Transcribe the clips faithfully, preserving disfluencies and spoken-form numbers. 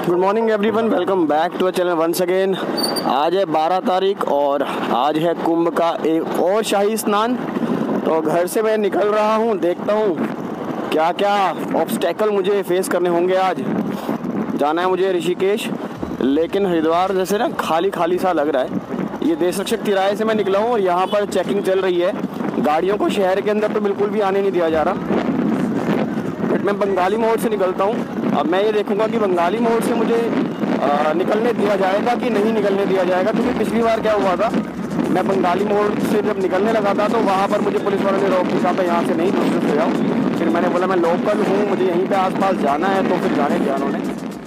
Good morning everyone, welcome back to a channel once again. आज है बारह तारीख और आज है कुंभ का एक और शाही स्नान। तो घर से मैं निकल रहा हूँ, देखता हूँ क्या क्या ऑब्स्टेकल मुझे फेस करने होंगे। आज जाना है मुझे ऋषिकेश, लेकिन हरिद्वार जैसे ना खाली खाली सा लग रहा है। ये देश रक्षक तिराहे से मैं निकला हूँ और यहाँ पर चेकिंग चल रही है। गाड़ियों को शहर के अंदर तो बिल्कुल भी आने नहीं दिया जा रहा। बट मैं बंगाली मोड़ से निकलता हूँ। अब मैं ये देखूंगा कि बंगाली मोड़ से मुझे आ, निकलने दिया जाएगा कि नहीं निकलने दिया जाएगा, क्योंकि पिछली बार क्या हुआ था, मैं बंगाली मोड़ से जब निकलने लगा था तो वहाँ पर मुझे पुलिस वालों ने रोक दिया था, यहाँ से नहीं दूसरे से जाओ। फिर मैंने बोला मैं लोकल हूँ, मुझे यहीं पे आसपास जाना है, तो फिर जाने दिया उन्होंने।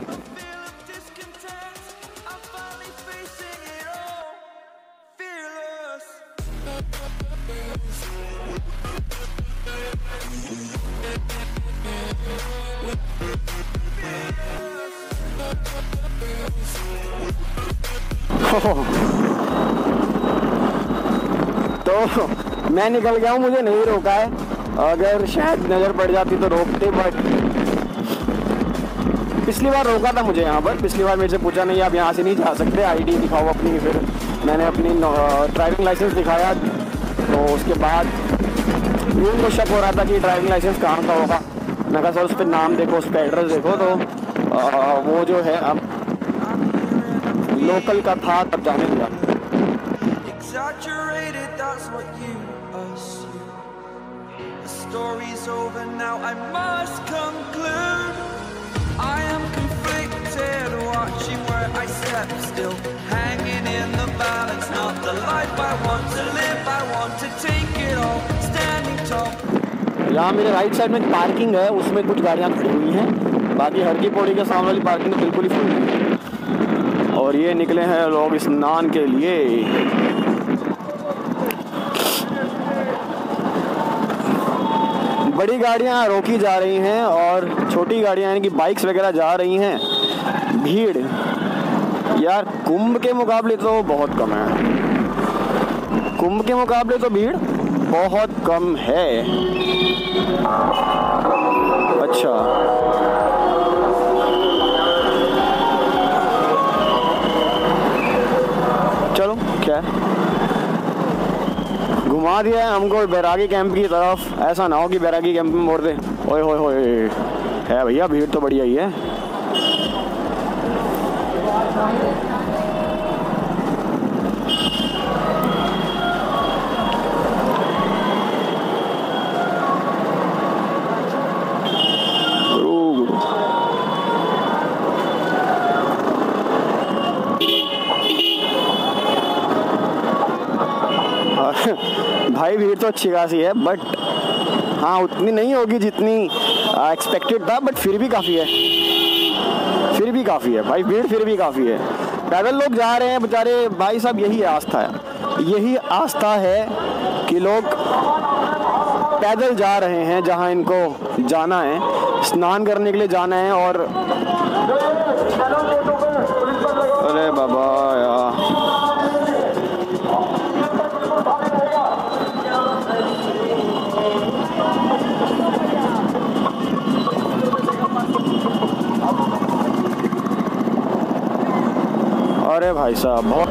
तो मैं निकल गया हूँ, मुझे नहीं रोका है। अगर शायद नज़र पड़ जाती तो रोकते, बट पिछली बार रोका था मुझे यहाँ पर। पिछली बार मेरे से पूछा नहीं आप यहाँ से नहीं जा सकते, आईडी दिखाओ अपनी। फिर मैंने अपनी ड्राइविंग लाइसेंस दिखाया, तो उसके बाद उनको शक हो रहा था कि ड्राइविंग लाइसेंस कहाँ का होगा। मैं कहा सर उस पर नाम देखो, उस पर एड्रेस देखो, तो आ, वो जो है अब लोकल का था, तब जाने दिया। Exaggerated, that's what you assume. The story's over now, I must conclude. I am conflicted, watching where I step still, hanging in the balance, not the life I want to live. I want to take it all, standing tall. यहाँ मेरे right side में parking है, उसमें कुछ गाड़ियाँ खड़ी हुई हैं। बाकी हर की पौड़ी के सामने वाली पार्किंग तो बिल्कुल ही फुल है। और ये निकले हैं लोग स्नान के लिए। बड़ी गाड़ियाँ रोकी जा रही हैं और छोटी गाड़ियाँ यानी कि बाइक्स वगैरह जा रही हैं। भीड़ यार कुंभ के मुकाबले तो बहुत कम है। कुंभ के मुकाबले तो भीड़ बहुत कम है। अच्छा, चलो क्या है, घुमा दिया है हमको बैरागी कैंप की तरफ। ऐसा ना हो कि बैरागी कैंप में मोड़ दे। ओए होए होए, है भैया भीड़ तो बढ़िया ही है। भाई भीड़ तो अच्छी खासी है, बट हाँ उतनी नहीं होगी जितनी एक्सपेक्टेड था, बट फिर भी काफ़ी है। फिर भी काफ़ी है भाई, भीड़ फिर भी काफ़ी है। पैदल लोग जा रहे हैं बेचारे। भाई साहब यही आस्था है, यही आस्था है कि लोग पैदल जा रहे हैं जहाँ इनको जाना है, स्नान करने के लिए जाना है। और अरे बाबा यार, अरे भाई साहब बहुत।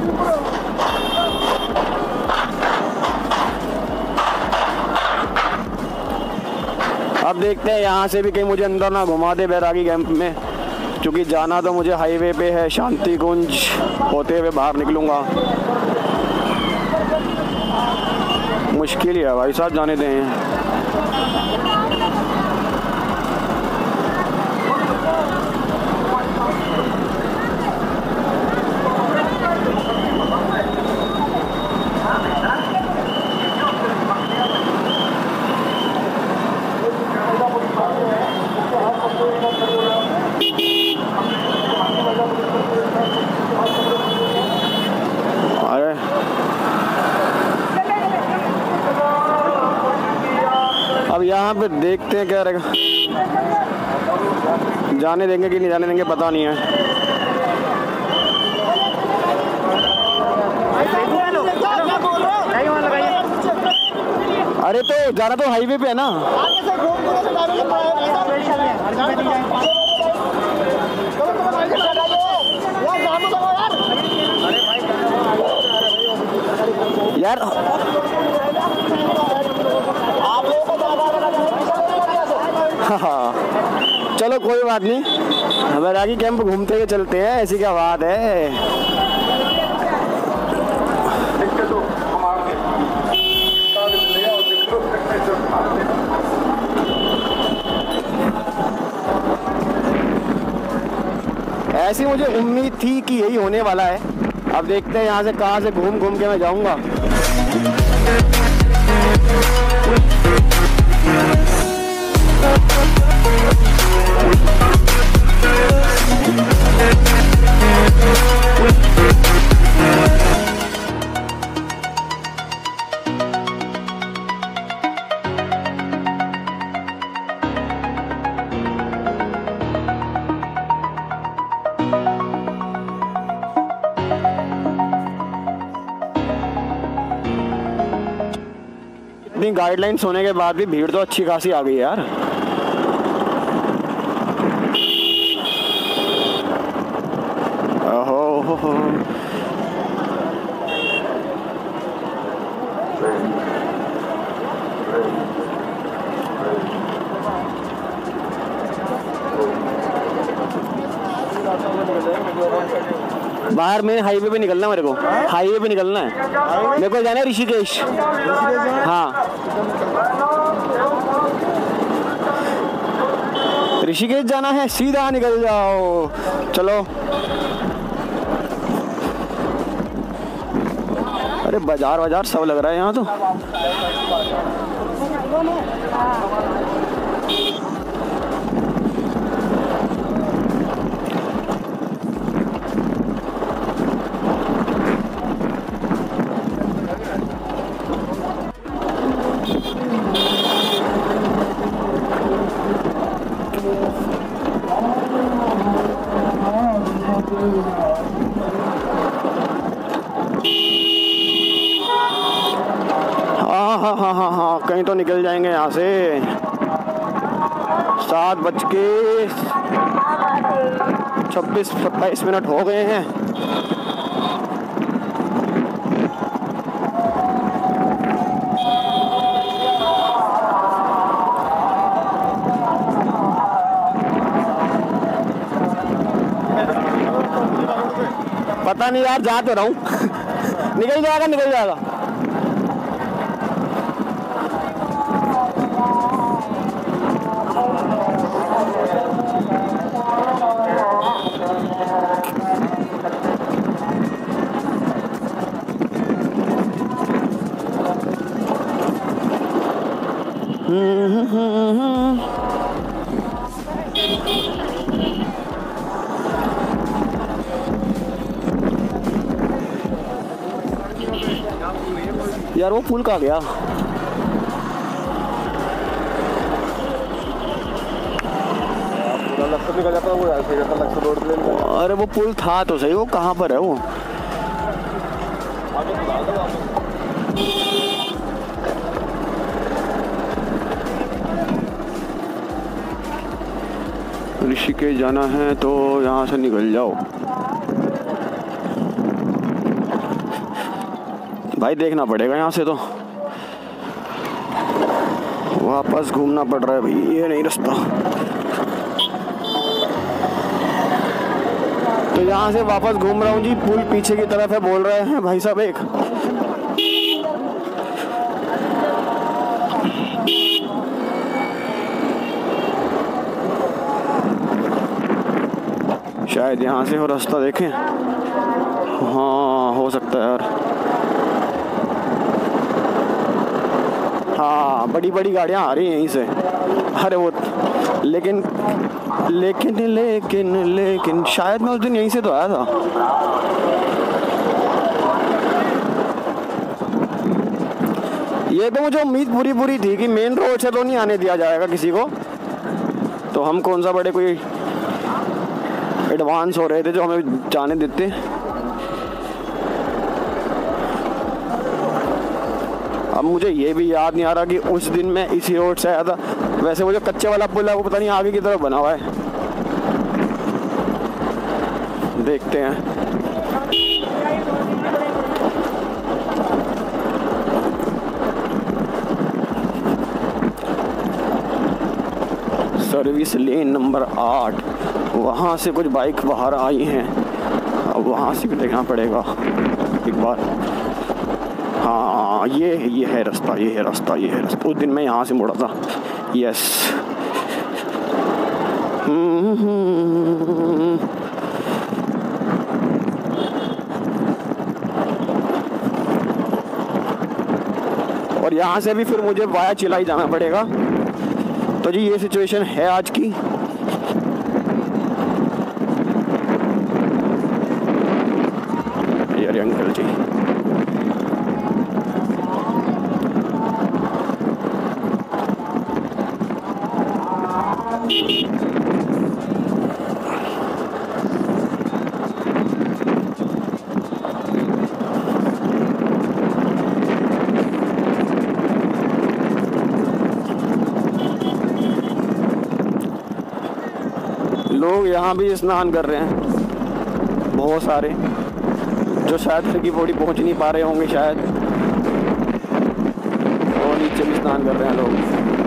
अब देखते हैं यहाँ से भी कहीं मुझे अंदर ना घुमा दे बैरागी कैंप में, क्योंकि जाना तो मुझे हाईवे पे है। शांति कुंज होते हुए बाहर निकलूँगा। मुश्किल ही है भाई साहब, जाने दें। अब यहाँ पे देखते हैं क्या रहेगा, जाने देंगे कि नहीं जाने देंगे पता नहीं है। अरे तो जाना तो हाईवे पे है ना। यार हाँ चलो कोई बात नहीं, बैरागी कैंप घूमते हुए चलते हैं, ऐसी क्या बात है। ऐसी मुझे उम्मीद थी कि यही होने वाला है। अब देखते हैं यहाँ से कहाँ से घूम घूम के मैं जाऊँगा। इतनी गाइडलाइंस होने के बाद भी भीड़ तो अच्छी खासी आ गई है यार। ओहो हो हो। बाहर में हाईवे पे निकलना है, मेरे को हाईवे पे निकलना है, मेरे को जाना है ऋषिकेश। हाँ ऋषिकेश जाना है, सीधा निकल जाओ। चलो अरे बाजार बाजार सब लग रहा है यहाँ तो। हाँ हाँ हाँ हाँ हाँ कहीं तो निकल जाएंगे यहाँ से। सात बज के छब्बीस सत्ताईस मिनट हो गए हैं। पता नहीं यार, जा तो रहा हूँ। निकल जाएगा निकल जाएगा। हम्म हम्म हम्म यार वो पुल कहाँ गया? निकल जाता है वो यार, रोड पे। अरे वो पुल था तो सही, वो कहाँ पर है वो? ऋषिकेश जाना है तो यहाँ से निकल जाओ भाई, देखना पड़ेगा यहाँ से तो वापस घूमना पड़ रहा है भाई, ये नहीं रास्ता। तो यहाँ से वापस घूम रहा हूँ जी, पुल पीछे की तरफ है बोल रहे हैं भाई साहब। एक शायद यहाँ से हो रास्ता, देखें। हाँ हो सकता है यार। हाँ बड़ी बड़ी गाड़ियाँ आ रही हैं यहीं से। अरे वो लेकिन लेकिन लेकिन लेकिन शायद मैं उस दिन यहीं से तो आया था। ये तो मुझे उम्मीद पूरी पूरी थी कि मेन रोड से तो नहीं आने दिया जाएगा किसी को, तो हम कौन सा बड़े कोई एडवांस हो रहे थे जो हमें जाने देते। अब मुझे ये भी याद नहीं आ रहा कि उस दिन मैं इसी रोड से आया था। वैसे वो जो कच्चे वाला पुल है वो पता नहीं आगे की तरफ बना हुआ है, देखते हैं। सर्विस लेन नंबर आठ, वहाँ से कुछ बाइक बाहर आई हैं। अब वहाँ से भी देखना पड़ेगा एक बार। हाँ ये ये है रास्ता, ये है रास्ता, ये है रास्ता। उस दिन मैं यहाँ से मुड़ा था। यस। और यहाँ से भी फिर मुझे वाया चिलाई जाना पड़ेगा। तो जी ये सिचुएशन है आज की। अरे अंकल जी, लोग यहाँ भी स्नान कर रहे हैं, बहुत सारे, जो शायद फिर की पौड़ी पहुँच नहीं पा रहे होंगे शायद, और नीचे भी स्नान कर रहे हैं लोग।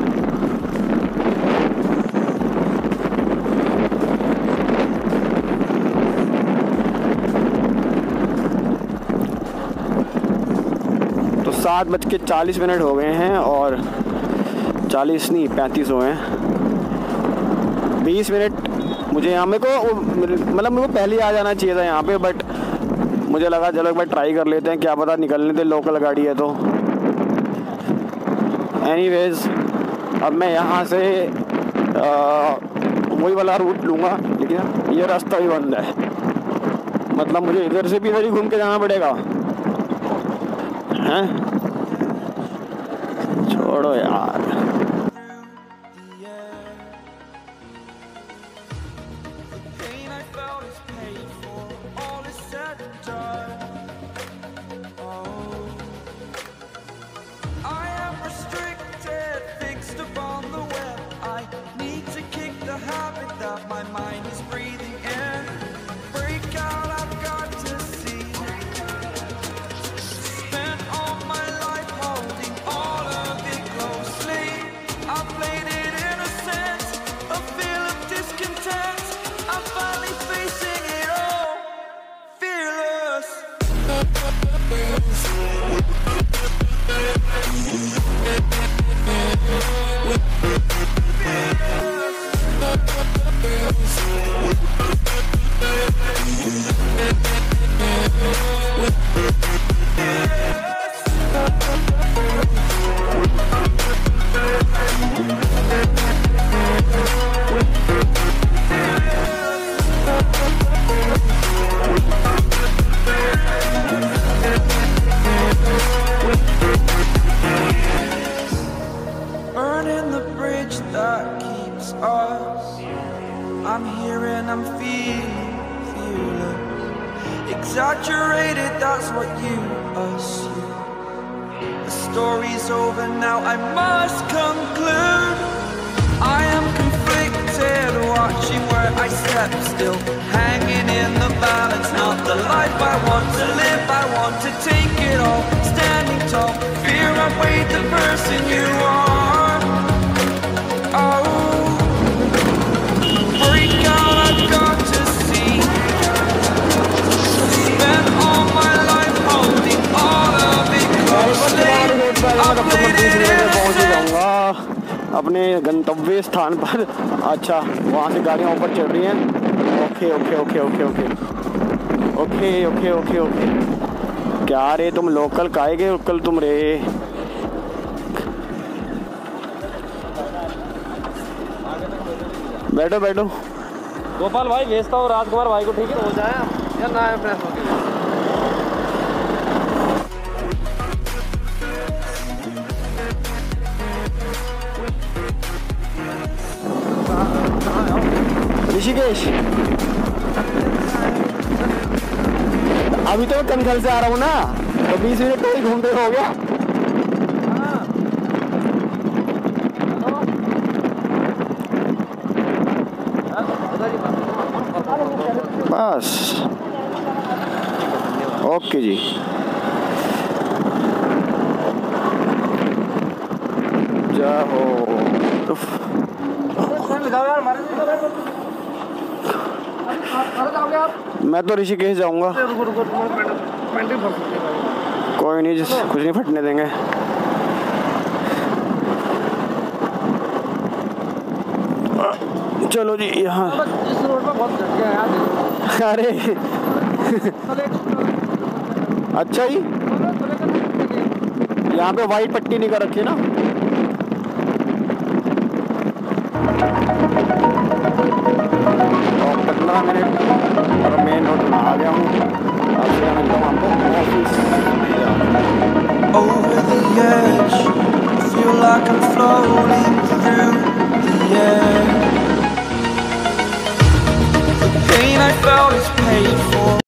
तो सात बज के चालीस मिनट हो गए हैं और चालीस नहीं पैंतीस हो गए हैं। बीस मिनट मुझे यहाँ, मेरे को मतलब मेरे को पहले आ जाना चाहिए था यहाँ पे, बट मुझे लगा चलो एक बार ट्राई कर लेते हैं, क्या पता निकलने दे, लोकल गाड़ी है तो। एनीवेज अब मैं यहाँ से आ, वही वाला रूट लूँगा, लेकिन ये रास्ता भी बंद है। मतलब मुझे इधर से भी इधर ही घूम के जाना पड़ेगा। हैं छोड़ो यार। My mind is breathing in. Break out, I've got to see. Spent all my life holding all of it closely. I played it innocent, a feel of discontent. I'm finally facing it all, fearless. Burning the bridge that keeps us. I'm here and I'm feeling, feeling exaggerated, that's what you assume. The story's over now, I must conclude. I am conflicted, watching where I step still, hanging in the balance. Not the life I want to live, I want to take it all. Standing tall, fear I've weighed the person you are. Oh, break out, I've got to see. Spent all my life holding all of it closely. I played it innocent. अपने गंतव्य स्थान पर। अच्छा वहाँ से गाड़ियाँ ऊपर चल रही हैं। Okay okay okay okay okay okay okay okay okay क्या रे तुम लोकल काहे गए कल तुम रे? बैठो बैठो। गोपाल भाई भेजता हूँ राजकुमार भाई को, ठीक है हो जाए यार ना फ्रेश होके। ऋषिकेश अभी तो कंखल से आ रहा हूँ ना, तो बीस मिनट तो ही घूमते हो गया। बस ओके जी। जाओ जाओ यार, हमारे से जाओ। अरे जाओगे आप? मैं तो ऋषिकेश जाऊंगा। रुको रुको, तुम्हारे पैंट ही फंस सकती है भाई। कोई नहीं, जिस कुछ नहीं फटने देंगे। चलो जी यहाँ। इस रोड पर बहुत घटिया है यार। अरे अच्छा ही, यहाँ पे वाइट पट्टी नहीं कर रखी ना। और पंद्रह मिनट और मेन रोड में आ गया हूँ। अब मैं मिलता हूँ आपको office. Over the edge, feel like I'm floating through the air. The pain I felt is paid for.